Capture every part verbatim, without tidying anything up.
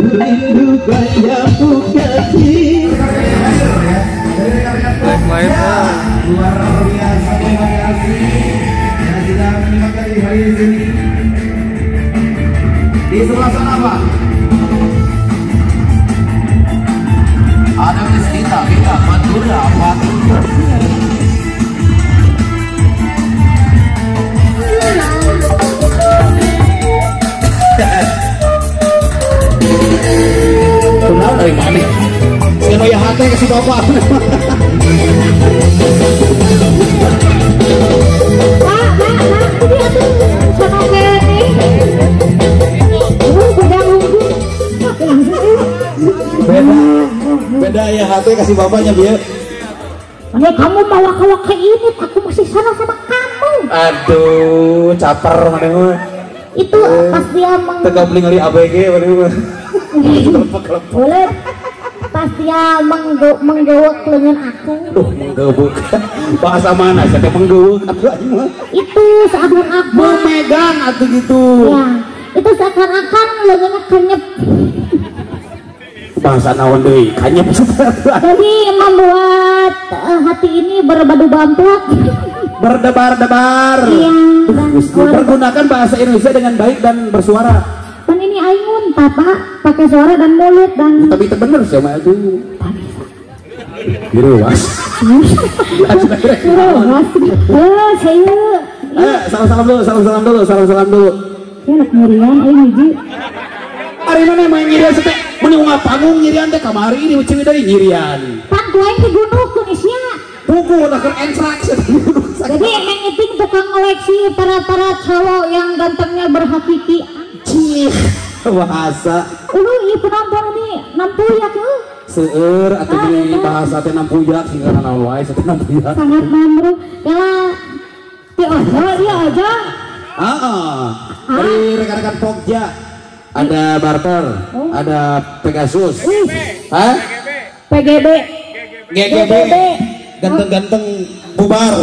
rindu banyak kasih. Lain luar biasa, terima kasih yang sudah menyimak di hari ini. Di sebelah sana Pak Ada Miss kita, kita Madura, Madura. kenal dari mana? Siapa yang hati kasih bapak? Pak, Pak, Pak, ini aku sama Kenny. Oh, beda nunggu. Beda, beda ya hati kasih bapaknya biar. Mana kamu malah kalau ke ini, aku masih sana sama kamu. Aduh, caper mana mah. Itu pas dia meng... Tega beli ngali A B G mana mah. Boleh. Pas dia mengge menggewek lengan aku. Duh, menggewek. Bahasa mana? Saya menggewek mah. Itu seakan-akan memegang atau gitu. Ya, itu seakan-akan lengannya kenyep. Bahasa naon deui? Kanyep. Jadi membuat uh, hati ini berbadu bamplak. Berdebar-debar. Iya. Dan pergunakan bahasa Indonesia dengan baik dan bersuara. Kan ini ayun, papa pakai suara dan mulut dan. Tapi itu bener sih sama itu. Biru was. Biru was. Eh, saya. Eh, salam-salam dulu, salam-salam dulu, salam-salam dulu. Ya, anak nyirian, ayo hiji. Hari mana main nyirian sete? Meni ungap panggung nyirian teh kamari ini uci deui nyirian. Pan gue ke gunung Indonesia. Buku udah ke entraks. Jadi emang itu tukang koleksi para-para cowok yang gantengnya berhakiki. Cih, bahasa. Ulu iya penonton ini nampuyak lu. Seueur atuh di bahasa teh nampuyak sehingga naon wae teh nampuyak. Sangat namru. Ya ti aja, iya aja. Heeh. Dari rekan-rekan Pogja ada barter, Oh. ada Pegasus. Wih, Hah? P G B. G G B. Ganteng-ganteng bubar.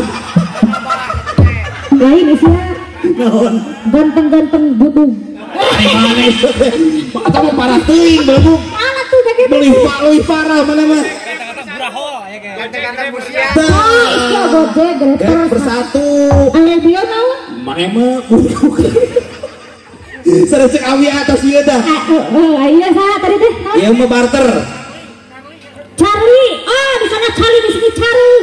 Lain isinya. Ganteng-ganteng budung. Ari mana itu? Atau mau parah teuing belum? Mana tuh P G B? Beli pak leuwih parah mana mah? Ganteng-ganteng musian. Oh, iya gojek, Gak greter. bersatu. Alebio naon? Mana mah? Serecek awi atas ieu dah. Ah, eh, iya saya tadi teh. naon? Ieu mah barter. Charlie. Oh, di sana Charlie, di sini Charlie.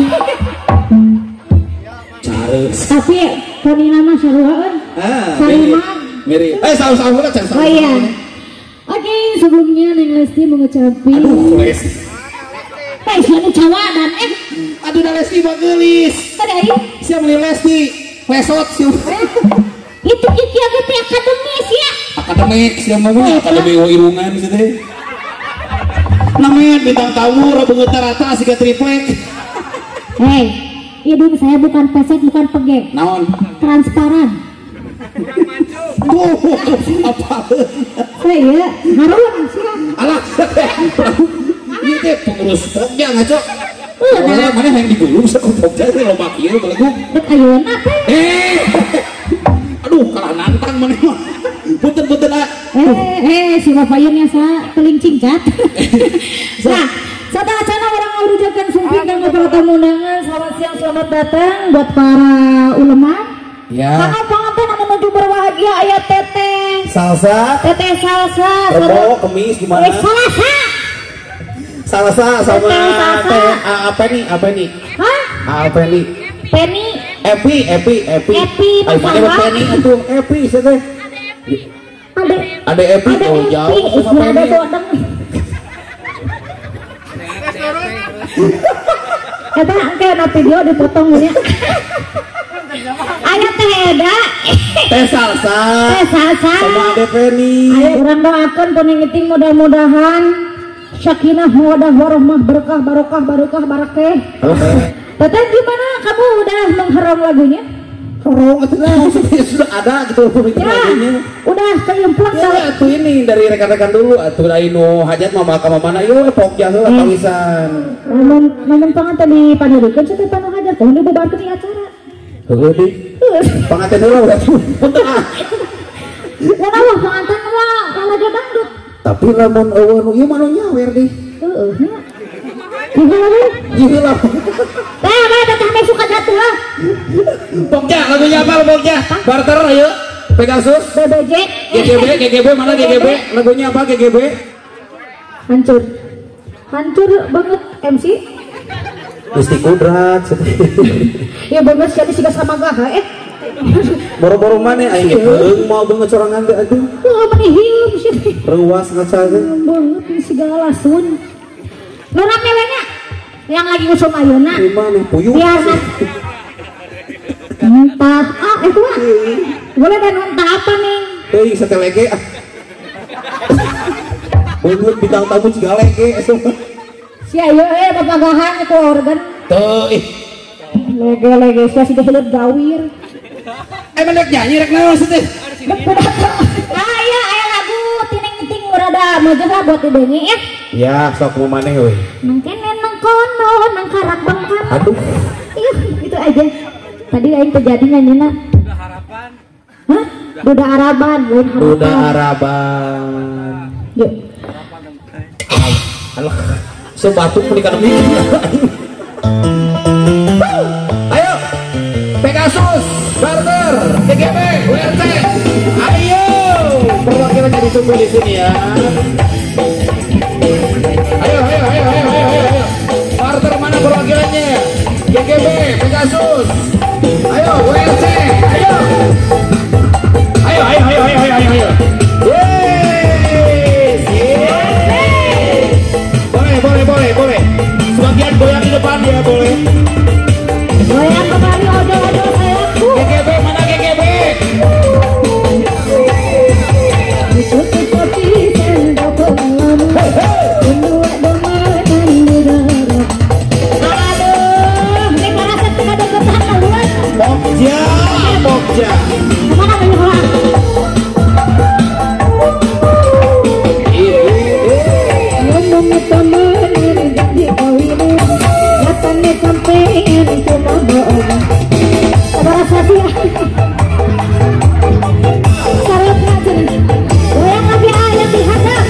Careus. Tapi kami nama saruaan. Ah, Sariman. mirip. Eh, saus-saus lah, saus. Oh iya. Oke, sebelumnya Neng Lesti mengucapkan. Aduh, les. Eh, siapa Jawa dan eh Aduh, dah Lesti mah geulis. tadi ayo. Siapa beli Lesti? Lesot sih. Itu kita kita akademis ya. Akademik, siapa mau akademi ilungan gitu deh. Namanya bintang tamu, beungeut rata siga triplek. Hei, ini saya bukan pesek, bukan pege. Naon? Transparan. Tuh, apa? Saya harun sih. Alah, ini teh pengurus Pogja ngaco. Uh, Mana mana yang digulung sekop Pogja teh loba kieu belagu. dek ayeuna teh. Eh. Aduh, kalah nantang mana mah. Punten-punten ah. Eh, eh, si bapaknya sa teling cingcat. Nah, saat acara orang mengucapkan sumping dan para tamu undangan, selamat siang, selamat datang buat para ulama. Ya. Karena pengantin anu menuju berbahagia ayat teteh. Salsa, Teteh salsa. rebo, kemis gimana? Eh, salsa. Salsa sama Teteh salsa. teh ah, apa nih? Apa nih? Hah? Ah, apa nih? Penny. Epi, Epi, Epi. Epi, Ay, mana masalah. Penny itu? Epi sih teh. Ada. Ada Epi, Ada oh Epi. jauh sama Istilah ada Penny. tuh ada. Eta engke na video dipotong nya. Aya teh eda. Teh salsa. Teh salsa. Sama ada Penny. Ayo urang doakeun peningiting mudah-mudahan sakinah mawaddah warahmah berkah barokah barokah barakah. Oke. Teteh gimana kamu udah mengharom lagunya? Orang itu lah, sudah ada gitu bikin Ya, lagunya. udah keimplek Ya, dari atuh ini dari rekan-rekan dulu, atuh ainu hajat mama ka mana, yo Pogja heula Hmm. kawisan. namun namun panganten di panjurikeun teh panu hajar teh dibubarkeun di acara. Heeh di. Pangaten heula udah. Punten ah. Ya Allah panganten mah kalau dia dangdut. Tapi lamun eueuh nu ieu mah nu nyawer di. Heeh nya. Gimana? Gila. Tah, mah teteh meh suka satu lah. Pokja lagunya apa Pokja? Barter ayo. Pegasus. B B J. G G B, G G B mana G G B? Lagunya apa G G B? Hancur. Hancur banget M C. Gusti Kudrat. Ya banget sih siga sama gaha eh. Boro-boro mana aing geus mau banget sorangan teh aduh. Wah, meni hium sih. Ruas ngaca teh. Banget ini segala lasun. Nu rame we nya yang lagi usum ayeuna. Di mana puyuh? Biar entah ah itu mah. Boleh dan entah apa nih? Teuing satelege. Beungeut bintang tamu cigalege. Si ayo eh papagahan itu organ. Tuh ih. Lege-lege sia siga hilir gawir. Eh menek nyanyi rek naon teh? Ah iya aya lagu tining-ting urada meujeun buat didengi ya. Ya, sok mau maneh we. Mungkin nang kono nang karak bangkan. Aduh. Iya, itu aja. Tadi aing terjadi nyanyina. Duda harapan. Hah? Duda Araban, lain harapan. Duda Araban. Yuk. Alah. Sebatuk menikah demi. Ayo. Pegasus, Barter, G G B, U R T. Ayo. Perwakilan jadi tunggu di sini ya. Ayo, ayo, ayo, ayo, ayo, ayo. Barter mana perwakilannya? G G B, Pegasus. Ayo, U R T. Ayo. Ayo, ayo, ayo, ayo, ayo, ayo. Yes, yes. Boleh, boleh, boleh, boleh. Sebagian goyang di depan ya, boleh. Goyang kembali ojo-ojo sayangku. G G B mana G G B? Itu seperti sendok pengalamu. Mendua domain di darat. Aduh, ini para sakti ada ketan laluan. Pokja, Pokja. Kemana banyak orang? Ngomong teman yang jadi kawin. Datangnya sampein cuma bohong. Sabar sih. Sarapnya jadi. Goyang lagi ayam di hadap.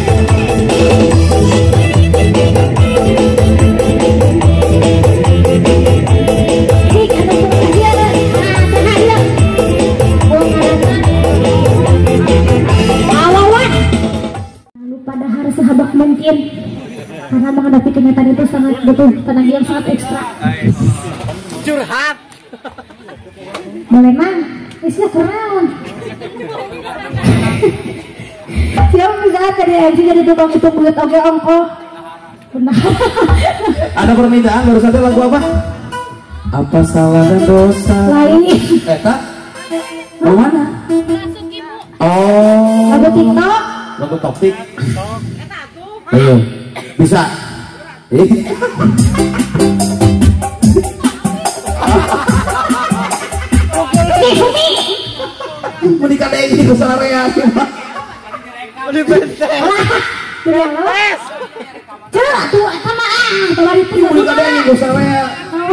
Hik ada pengajian. Nah, sahaya. Awawan. Lupa dahar sehabak mungkin. Karena menghadapi kenyataan itu sangat butuh tenaga yang sangat ekstra. Curhat. Boleh man, isnya keren. Siapa bisa tadi aja jadi tukang hitung duit oke ongko. Benar. Ada permintaan baru saja lagu apa? Apa salah dan dosa? Lain. Eh kak, mau mana? Oh, Lagu TikTok. lagu topik. Ayo, bisa. Eh. Nih, Sumi. Menikah deh ini kesana rea. Udah benteng. Beres. Coba tuh sama ah, keluar itu. Menikah deh ini kesana rea.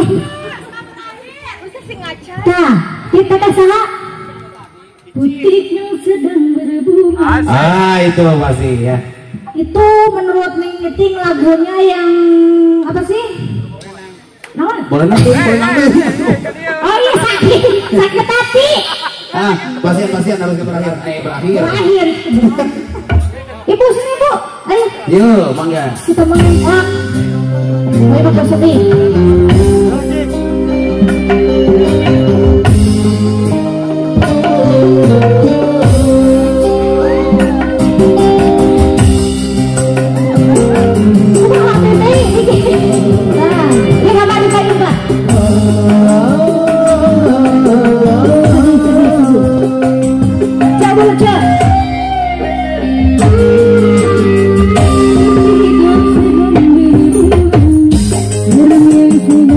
Nah, kita kasih putih yang sedang berbunga. Ah itu pasti ya. Itu menurut Ning Ngiting lagunya yang apa sih? Naon? Boleh nanti, boleh nanti. Oh iya sakit, sakit hati. Ah, pasien pasien harus berakhir. Eh berakhir. Terakhir. Ibu sini bu, ayo Yo, mangga. kita main orang. Ayo bakal sedih. Nah, ini apa di kayu pak? Coba coba. Hidup sedang berubah, orang yang sudah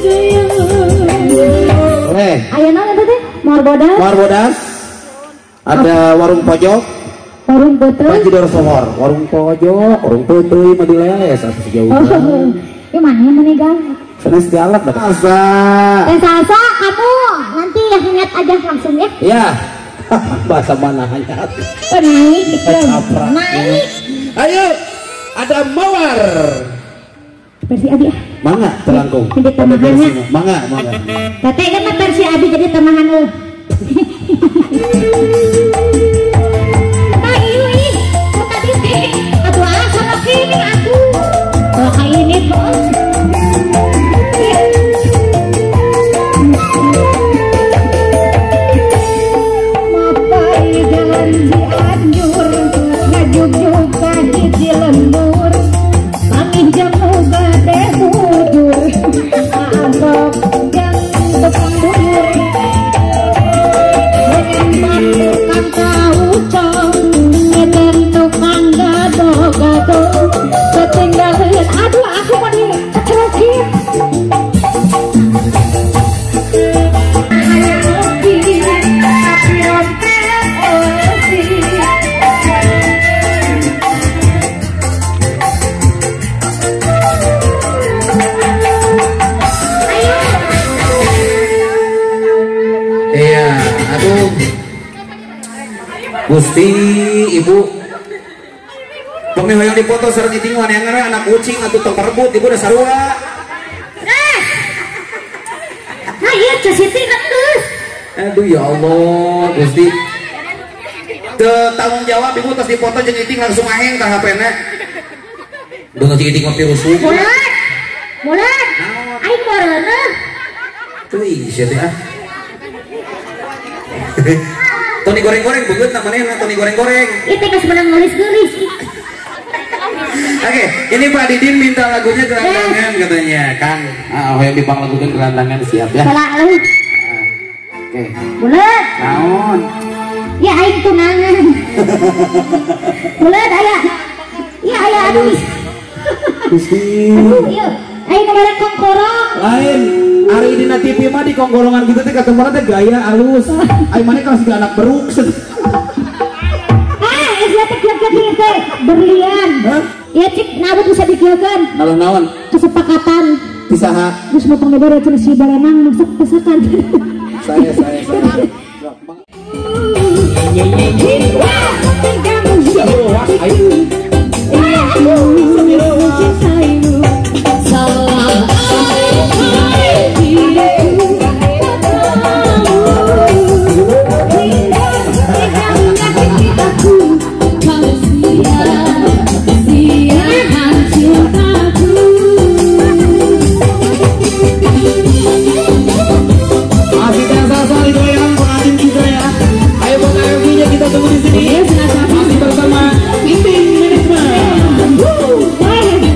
Boleh. Ayo nang itu teh, Marbodas. Marbodas. Ada warung pojok. Warung betul. Panjidor Sohor. Warung pojok, warung putih, madileles atau sejauh. Oh, ini mana yang meninggal? Sana segala dah. Asa. Eh Salsa, kamu nanti yang ingat aja langsung ya. Ya. Bahasa mana hanya. Oh, naik, Caprak. naik. Ayo, ada mawar. Versi Abi ah. Mangga telangkung. Jadi tamahannya. Mangga, mangga. Teteh kan versi Abi jadi tamahan lu. Nah ini, kok tadi teh, aduh ah sama sini aku. Kalau kayak ini bos. Mapai jalan Cianjur, ngajuk-juk kaki di lembur. Kami jamu gade bujur, abok jam depan bujur. Tukang kaucong, ngeden tukang gado-gado. Ketinggalan, aduh aku mau dikecelokit. Ayah kopi, tapi rompet osi. Iya, aduh. Gusti, ibu. Pemihoyong dipoto sareng itinguan yang ngana anak kucing atau temperbut ibu udah sarua. Eh, nah iya Siti ngetus. Aduh ya Allah, Gusti. Ke tanggung jawab ibu tos dipoto jeung iting langsung aheng ka H P-na. Duh cing iting mah virus. Mulat, mulat. Aing morona. Tuh iya teh ah. Tony goreng-goreng begut namanya Tony goreng-goreng. Itu kan sebenarnya nulis-nulis. Oke, ini Pak Didin minta lagunya gelandangan katanya, Kang. Ah, oh yang dipang lagukan gelandangan siap ya. Salah lu. Oke. Bulat. Naon? Ya aing tunangan. Bulat aya. Ya aya aduh. Gusti. Aduh, ieu. Aing kemarin kongkorong. Lain. Hari ini na T V mah di konggolongan gitu teh ketemu teh gaya alus. Aing mana kalau siga anak beruk. Eh, dia teh kieu-kieu teh berlian. Hah? Ya cik nabut bisa dikieukeun. Naon-naon? Kesepakatan. Pisaha. Terus mau pengebara cenah si barenang masuk pesakan. Saya saya saya. Masih bersama Inding Management.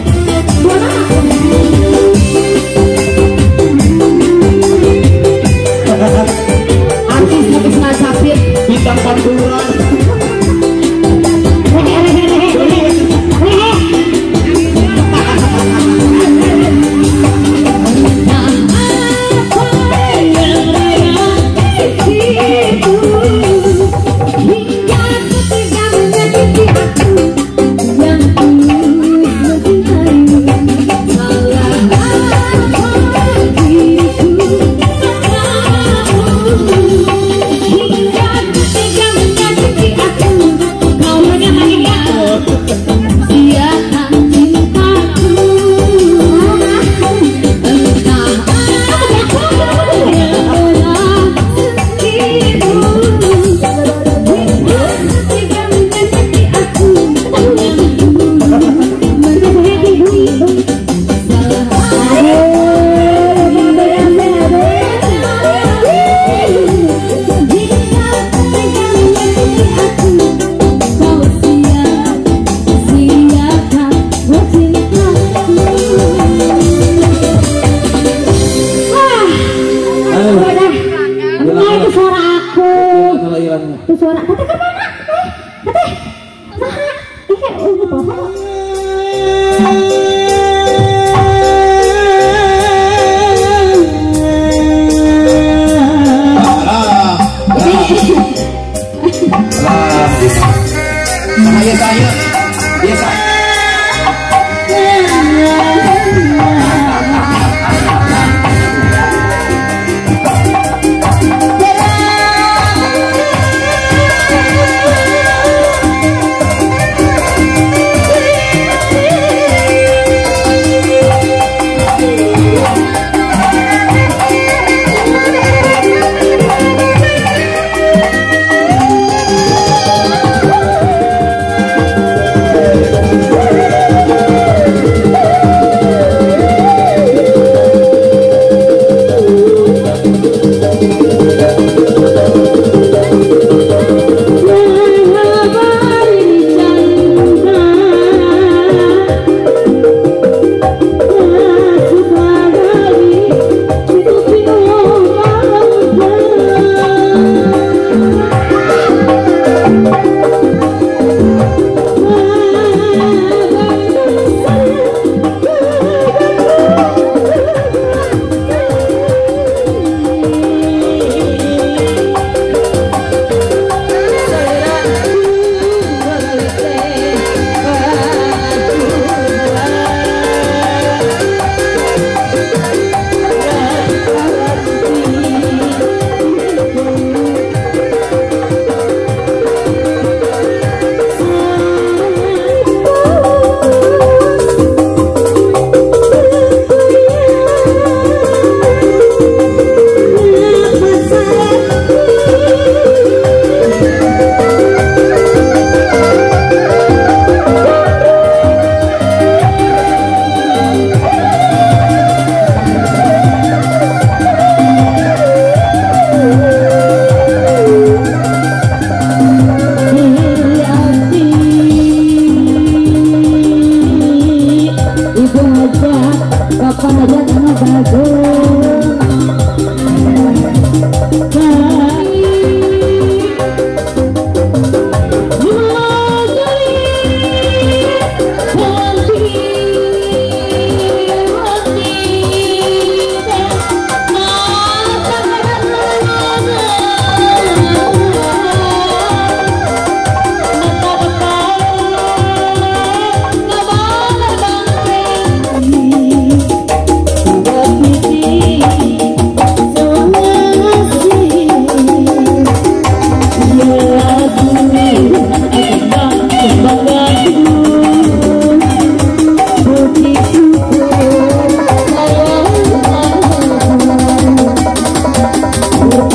suara teteh ke mana teteh teteh saha ih ungu pohon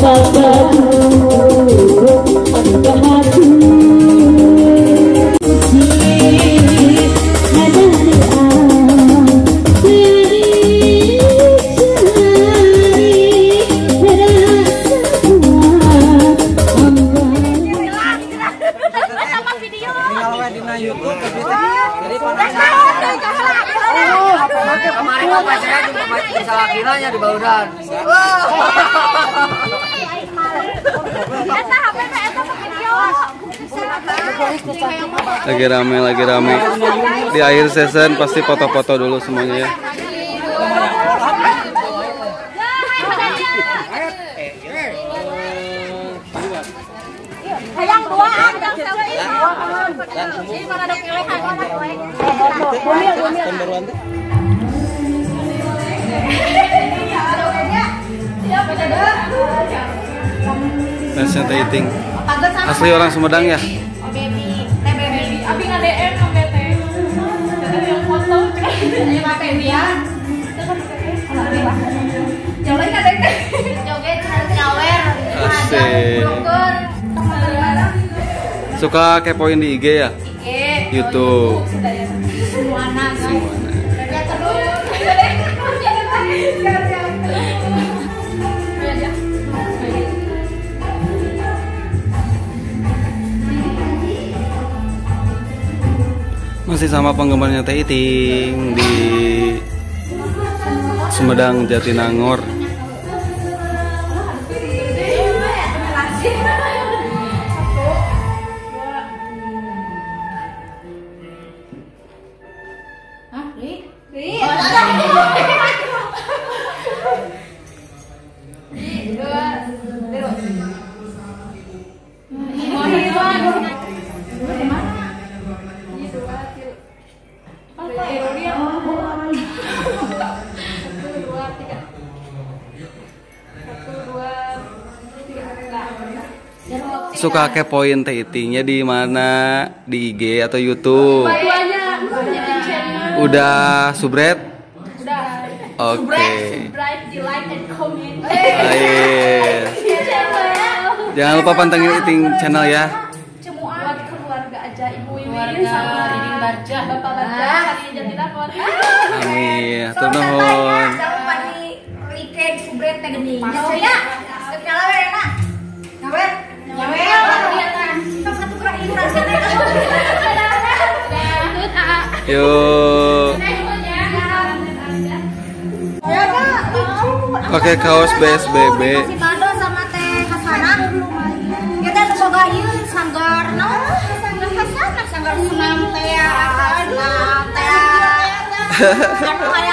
Kiranya di Baudan. Lagi rame, lagi rame. Di akhir season pasti foto-foto dulu semuanya ya. Yang dua, yang ini mana ada pilihan mana Fansnya Taiting. Asli orang Sumedang ya? Abi nggak D M sama B T. Yang foto. Ini pakai dia. Joget nggak deh? Joget harus nyawer. Asik. Suka kepoin di I G ya? I G. YouTube. Semuanya. Semuanya. Masih sama penggemarnya Taiting di Sumedang Jatinangor. Suka kepoin Taitingnya di mana? Di I G atau YouTube? Udah subscribe? Udah. Oke. Okay. Subscribe, di like and comment. Baik. Jangan lupa pantengin Taiting channel ya. Buat keluarga aja Ibu Wiwin sama Ridin Barja, Bapak Barja, Hari Jatinangor. Amin. Hatur nuhun. Jangan lupa di like, subscribe, teh geni. Masuk ya. Nyala we enak. Nyawer. Nyawer. Kita satu kurang ibu rasanya. Yuk. Pakai kaos B S B B. Masih Mado sama teh Hasana. Kita semoga ieu sanggar naon? Sanggar Hasana, sanggar senam teh, senam teh. Anu